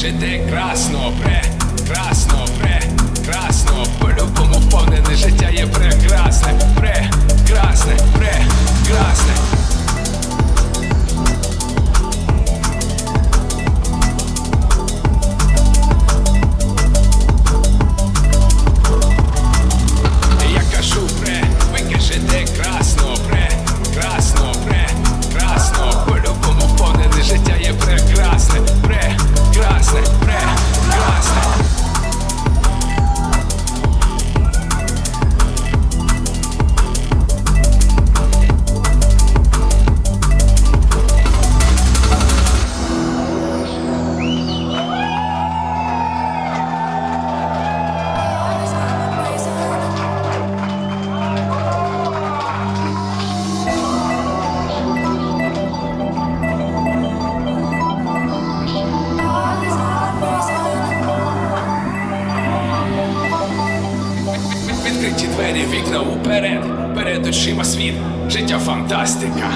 жити красно, прекрасно, прекрасно. По-любому вповнене життя є прекрасне, прекрасне, прекрасне. Відкриті двері, вікна уперед, перед очима світ, життя фантастика.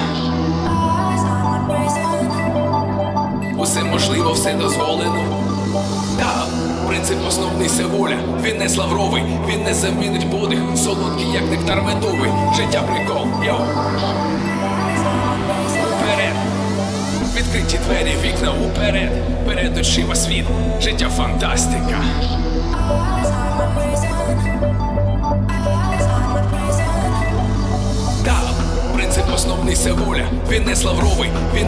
Усе можливо, все дозволено. Та, принцип основний — це воля. Він не лавровий, він не замінить подих, солодкий, як нектар медовий. Життя прикол, йоу. Уперед. Відкриті двері, вікна уперед, перед очима світ, життя фантастика. Принцип основний — це воля. Він не лавровий, він